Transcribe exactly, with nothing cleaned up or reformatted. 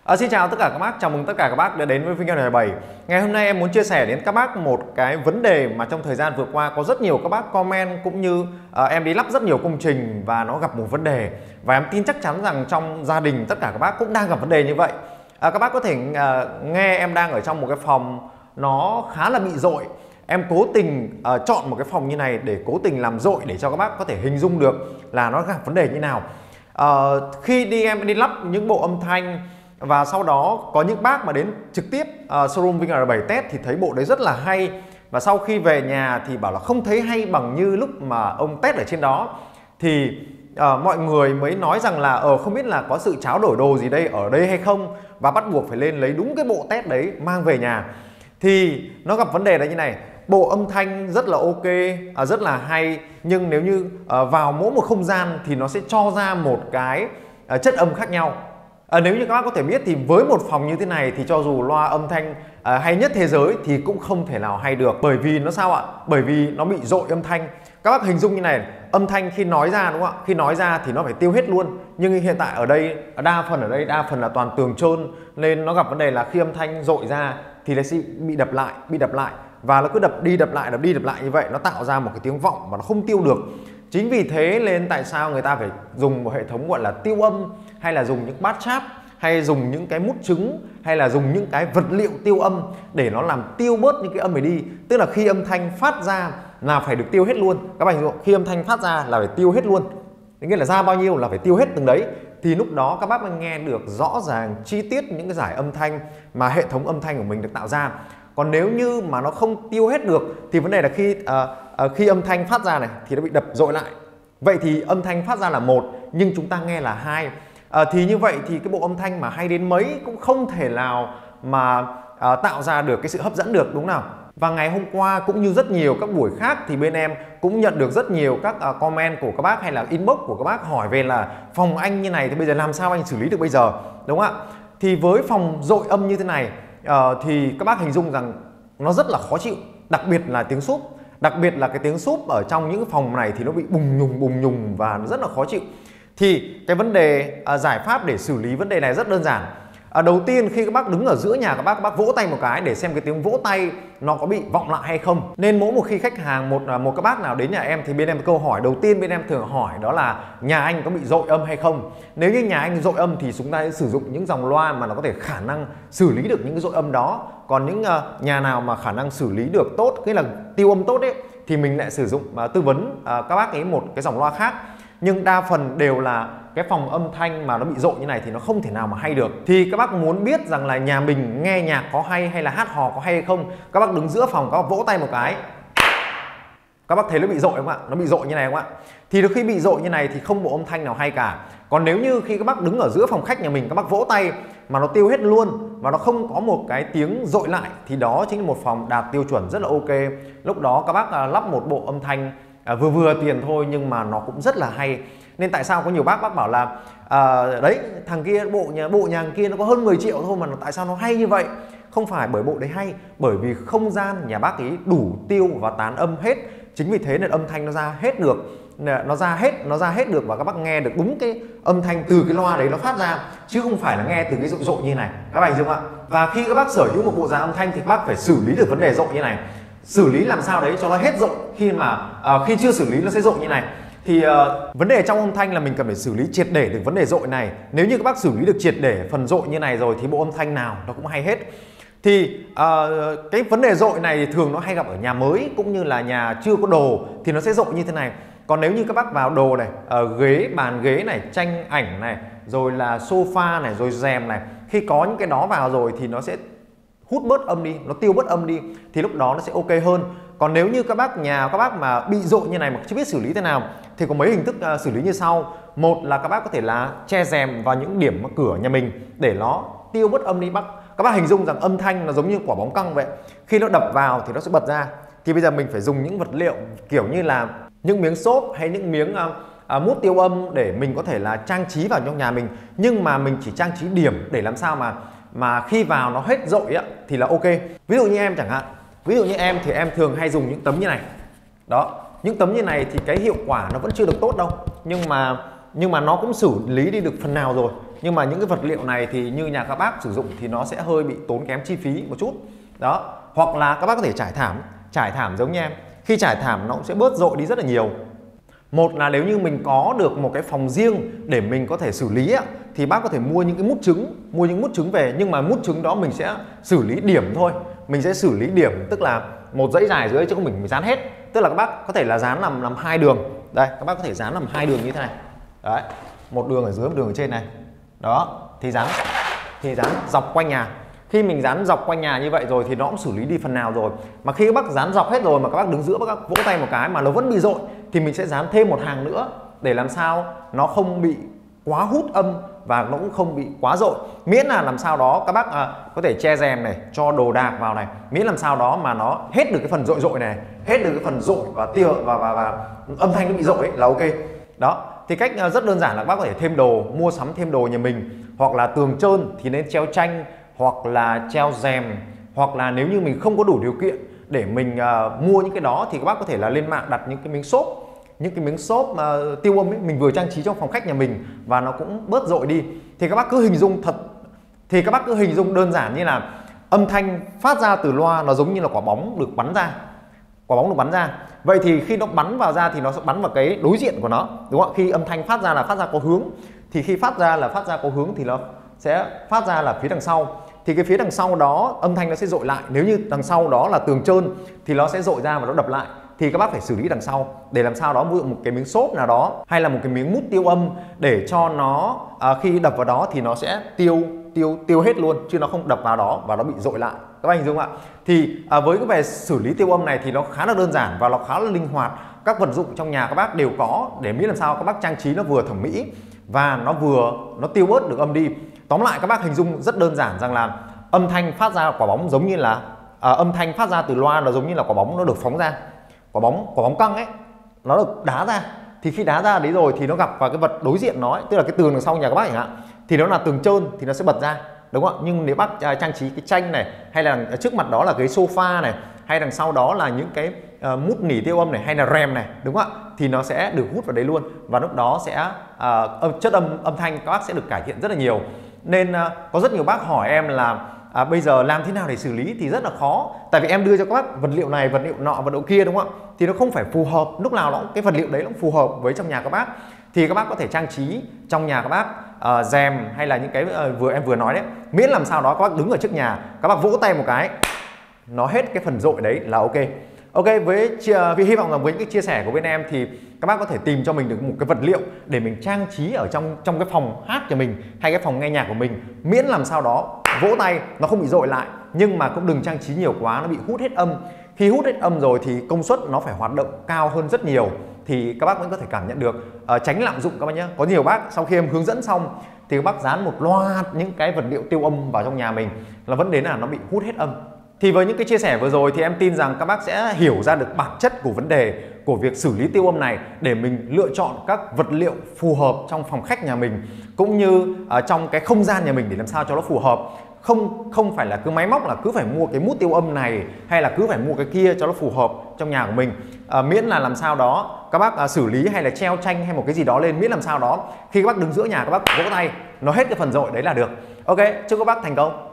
À, xin chào tất cả các bác, chào mừng tất cả các bác đã đến với Vinh An bảy. Ngày hôm nay em muốn chia sẻ đến các bác một cái vấn đề mà trong thời gian vừa qua có rất nhiều các bác comment, cũng như à, em đi lắp rất nhiều công trình và nó gặp một vấn đề. Và em tin chắc chắn rằng trong gia đình tất cả các bác cũng đang gặp vấn đề như vậy. À, các bác có thể à, nghe em đang ở trong một cái phòng nó khá là bị dội. Em cố tình uh, chọn một cái phòng như này để cố tình làm dội để cho các bác có thể hình dung được là nó gặp vấn đề như nào. Uh, khi đi em đi lắp những bộ âm thanh và sau đó có những bác mà đến trực tiếp uh, showroom Vinh R bảy test thì thấy bộ đấy rất là hay, và sau khi về nhà thì bảo là không thấy hay bằng như lúc mà ông test ở trên đó. Thì uh, mọi người mới nói rằng là ờ không biết là có sự tráo đổi đồ gì đây ở đây hay không, và bắt buộc phải lên lấy đúng cái bộ test đấy mang về nhà. Thì nó gặp vấn đề là như này: bộ âm thanh rất là ok, à, rất là hay, nhưng nếu như à, vào mỗi một không gian thì nó sẽ cho ra một cái à, chất âm khác nhau. À, nếu như các bác có thể biết thì với một phòng như thế này thì cho dù loa âm thanh à, hay nhất thế giới thì cũng không thể nào hay được. Bởi vì nó sao ạ? Bởi vì nó bị dội âm thanh. Các bác hình dung như này, âm thanh khi nói ra đúng không ạ? Khi nói ra thì nó phải tiêu hết luôn. Nhưng hiện tại ở đây, đa phần ở đây, đa phần là toàn tường trơn, nên nó gặp vấn đề là khi âm thanh dội ra thì nó sẽ bị đập lại, bị đập lại. Và nó cứ đập đi đập lại, đập đi đập lại như vậy, nó tạo ra một cái tiếng vọng mà nó không tiêu được. Chính vì thế nên tại sao người ta phải dùng một hệ thống gọi là tiêu âm, hay là dùng những bát cháp, hay dùng những cái mút trứng, hay là dùng những cái vật liệu tiêu âm để nó làm tiêu bớt những cái âm này đi. Tức là khi âm thanh phát ra là phải được tiêu hết luôn. Các bạn hiểu không? Khi âm thanh phát ra là phải tiêu hết luôn. Nghĩa là ra bao nhiêu là phải tiêu hết từng đấy. Thì lúc đó các bác mới nghe được rõ ràng chi tiết những cái giải âm thanh mà hệ thống âm thanh của mình được tạo ra. Còn nếu như mà nó không tiêu hết được thì vấn đề là khi uh, uh, khi âm thanh phát ra này thì nó bị đập dội lại. Vậy thì âm thanh phát ra là một nhưng chúng ta nghe là hai. Uh, thì như vậy thì cái bộ âm thanh mà hay đến mấy cũng không thể nào mà uh, tạo ra được cái sự hấp dẫn được, đúng nào? Và ngày hôm qua cũng như rất nhiều các buổi khác thì bên em cũng nhận được rất nhiều các uh, comment của các bác hay là inbox của các bác hỏi về là phòng anh như này thì bây giờ làm sao anh xử lý được bây giờ, đúng không ạ? Thì với phòng dội âm như thế này uh, thì các bác hình dung rằng nó rất là khó chịu, đặc biệt là tiếng súp. Đặc biệt là cái tiếng súp ở trong những phòng này thì nó bị bùng nhùng bùng nhùng và nó rất là khó chịu. Thì cái vấn đề uh, giải pháp để xử lý vấn đề này rất đơn giản. À, đầu tiên khi các bác đứng ở giữa nhà các bác, các bác vỗ tay một cái để xem cái tiếng vỗ tay nó có bị vọng lại hay không. Nên mỗi một khi khách hàng, một một các bác nào đến nhà em thì bên em câu hỏi đầu tiên bên em thường hỏi đó là nhà anh có bị dội âm hay không. Nếu như nhà anh dội âm thì chúng ta sẽ sử dụng những dòng loa mà nó có thể khả năng xử lý được những cái dội âm đó. Còn những uh, nhà nào mà khả năng xử lý được tốt, nghĩa là tiêu âm tốt ấy, thì mình lại sử dụng uh, tư vấn uh, các bác ấy một cái dòng loa khác. Nhưng đa phần đều là cái phòng âm thanh mà nó bị dội như này thì nó không thể nào mà hay được. Thì các bác muốn biết rằng là nhà mình nghe nhạc có hay hay là hát hò có hay hay không, các bác đứng giữa phòng các bác vỗ tay một cái, các bác thấy nó bị dội không ạ? Nó bị dội như này không ạ? Thì khi bị dội như này thì không bộ âm thanh nào hay cả. Còn nếu như khi các bác đứng ở giữa phòng khách nhà mình, các bác vỗ tay mà nó tiêu hết luôn và nó không có một cái tiếng dội lại thì đó chính là một phòng đạt tiêu chuẩn rất là ok. Lúc đó các bác lắp một bộ âm thanh À, vừa vừa tiền thôi nhưng mà nó cũng rất là hay. Nên tại sao có nhiều bác bác bảo là à, đấy thằng kia bộ nhà bộ nhà kia nó có hơn mười triệu thôi mà tại sao nó hay như vậy? Không phải bởi bộ đấy hay, bởi vì không gian nhà bác ấy đủ tiêu và tán âm hết. Chính vì thế nên âm thanh nó ra hết được, nó ra hết nó ra hết được và các bác nghe được đúng cái âm thanh từ cái loa đấy nó phát ra, chứ không phải là nghe từ cái dội dội như này. Các bạn hiểu không ạ? Và khi các bác sở hữu một bộ dàn âm thanh thì các bác phải xử lý được vấn đề dội như này. Xử lý làm sao đấy cho nó hết dội. Khi mà uh, khi chưa xử lý nó sẽ dội như này. Thì uh, vấn đề trong âm thanh là mình cần phải xử lý triệt để được vấn đề dội này. Nếu như các bác xử lý được triệt để phần dội như này rồi thì bộ âm thanh nào nó cũng hay hết. Thì uh, cái vấn đề dội này thì thường nó hay gặp ở nhà mới cũng như là nhà chưa có đồ thì nó sẽ dội như thế này. Còn nếu như các bác vào đồ này, uh, ghế, bàn ghế này, tranh ảnh này, rồi là sofa này, rồi rèm này, khi có những cái đó vào rồi thì nó sẽ hút bớt âm đi, nó tiêu bớt âm đi thì lúc đó nó sẽ ok hơn. Còn nếu như các bác nhà các bác mà bị dội như này mà chưa biết xử lý thế nào thì có mấy hình thức uh, xử lý như sau. Một là các bác có thể là che rèm vào những điểm cửa nhà mình để nó tiêu bớt âm đi. Bác các bác hình dung rằng âm thanh nó giống như quả bóng căng vậy, khi nó đập vào thì nó sẽ bật ra. Thì bây giờ mình phải dùng những vật liệu kiểu như là những miếng xốp hay những miếng uh, uh, mút tiêu âm để mình có thể là trang trí vào trong nhà mình, nhưng mà mình chỉ trang trí điểm để làm sao mà mà khi vào nó hết dội thì là ok. Ví dụ như em chẳng hạn, ví dụ như em thì em thường hay dùng những tấm như này. Đó, những tấm như này thì cái hiệu quả nó vẫn chưa được tốt đâu, nhưng mà nhưng mà nó cũng xử lý đi được phần nào rồi. nhưng mà những cái vật liệu này thì như nhà các bác sử dụng thì nó sẽ hơi bị tốn kém chi phí một chút đó. Hoặc là các bác có thể trải thảm, trải thảm giống như em, khi trải thảm nó cũng sẽ bớt dội đi rất là nhiều. Một là nếu như mình có được một cái phòng riêng để mình có thể xử lý á, thì bác có thể mua những cái mút trứng, mua những mút trứng về, nhưng mà mút trứng đó mình sẽ xử lý điểm thôi. Mình sẽ xử lý điểm, tức là một dãy dài dưới chứ không mình, mình dán hết. Tức là các bác có thể là dán làm làm hai đường. Đây, các bác có thể dán làm hai đường như thế này. Đấy, một đường ở dưới, một đường ở trên này. Đó, thì dán thì dán dọc quanh nhà. Khi mình dán dọc quanh nhà như vậy rồi thì nó cũng xử lý đi phần nào rồi. Mà khi các bác dán dọc hết rồi mà các bác đứng giữa, các bác vỗ tay một cái mà nó vẫn bị dội thì mình sẽ dán thêm một hàng nữa để làm sao nó không bị quá hút âm và nó cũng không bị quá dội. Miễn là làm sao đó các bác à, có thể che rèm này, cho đồ đạc vào này, miễn làm sao đó mà nó hết được cái phần dội dội này, hết được cái phần dội và tia và, và và âm thanh nó bị dội ấy, là ok. Đó, thì cách rất đơn giản là các bác có thể thêm đồ, mua sắm thêm đồ nhà mình, hoặc là tường trơn thì nên treo tranh, hoặc là treo rèm, hoặc là nếu như mình không có đủ điều kiện để mình uh, mua những cái đó thì các bác có thể là lên mạng đặt những cái miếng xốp, những cái miếng xốp uh, tiêu âm ấy, mình vừa trang trí trong phòng khách nhà mình và nó cũng bớt dội đi. Thì các bác cứ hình dung thật, thì các bác cứ hình dung đơn giản như là âm thanh phát ra từ loa nó giống như là quả bóng được bắn ra, quả bóng được bắn ra. Vậy thì khi nó bắn vào ra thì nó sẽ bắn vào cái đối diện của nó, đúng không ạ? Khi âm thanh phát ra là phát ra có hướng, thì khi phát ra là phát ra có hướng thì nó sẽ phát ra là phía đằng sau. Thì cái phía đằng sau đó âm thanh nó sẽ dội lại. Nếu như đằng sau đó là tường trơn thì nó sẽ dội ra và nó đập lại. Thì các bác phải xử lý đằng sau để làm sao đó, ví dụ một cái miếng xốp nào đó hay là một cái miếng mút tiêu âm để cho nó à, khi đập vào đó thì nó sẽ tiêu tiêu tiêu hết luôn, chứ nó không đập vào đó và nó bị dội lại. Các bác hình dung ạ? Thì à, với cái về xử lý tiêu âm này thì nó khá là đơn giản và nó khá là linh hoạt. Các vật dụng trong nhà các bác đều có để biết làm sao các bác trang trí nó vừa thẩm mỹ và nó vừa nó tiêu bớt được âm đi. Tóm lại các bác hình dung rất đơn giản rằng là âm thanh phát ra quả bóng giống như là à, âm thanh phát ra từ loa nó giống như là quả bóng nó được phóng ra, quả bóng quả bóng căng ấy, nó được đá ra. Thì khi đá ra đấy rồi thì nó gặp vào cái vật đối diện nó ấy, tức là cái tường đằng sau nhà các bác chẳng hạn, thì nó là tường trơn thì nó sẽ bật ra, đúng không ạ? Nhưng nếu bác trang trí cái tranh này, hay là trước mặt đó là cái sofa này, hay đằng sau đó là những cái uh, mút nỉ tiêu âm này, hay là rèm này, đúng không ạ? Thì nó sẽ được hút vào đấy luôn, và lúc đó sẽ uh, chất âm âm thanh các bác sẽ được cải thiện rất là nhiều. Nên uh, có rất nhiều bác hỏi em là à, bây giờ làm thế nào để xử lý thì rất là khó, tại vì em đưa cho các bác vật liệu này, vật liệu nọ, vật liệu kia, đúng không ạ? Thì nó không phải phù hợp, lúc nào nó cái vật liệu đấy nó cũng phù hợp với trong nhà các bác. Thì các bác có thể trang trí trong nhà các bác uh, rèm hay là những cái uh, vừa em vừa nói đấy, miễn làm sao đó các bác đứng ở trước nhà, các bác vỗ tay một cái nó hết cái phần dội đấy là ok. Ok, với vì hy vọng là với những cái chia sẻ của bên em thì các bác có thể tìm cho mình được một cái vật liệu để mình trang trí ở trong trong cái phòng hát của mình hay cái phòng nghe nhạc của mình, miễn làm sao đó vỗ tay nó không bị dội lại, nhưng mà cũng đừng trang trí nhiều quá nó bị hút hết âm. Khi hút hết âm rồi thì công suất nó phải hoạt động cao hơn rất nhiều thì các bác vẫn có thể cảm nhận được. À, tránh lạm dụng các bác nhé. Có nhiều bác sau khi em hướng dẫn xong thì các bác dán một loạt những cái vật liệu tiêu âm vào trong nhà mình là vẫn đến là nó bị hút hết âm. Thì với những cái chia sẻ vừa rồi thì em tin rằng các bác sẽ hiểu ra được bản chất của vấn đề của việc xử lý tiêu âm này để mình lựa chọn các vật liệu phù hợp trong phòng khách nhà mình, cũng như ở trong cái không gian nhà mình để làm sao cho nó phù hợp. Không không phải là cứ máy móc là cứ phải mua cái mút tiêu âm này hay là cứ phải mua cái kia cho nó phù hợp trong nhà của mình. À, miễn là làm sao đó các bác à, xử lý hay là treo tranh hay một cái gì đó lên, miễn làm sao đó khi các bác đứng giữa nhà các bác vỗ tay nó hết cái phần dội đấy là được. Ok, chúc các bác thành công.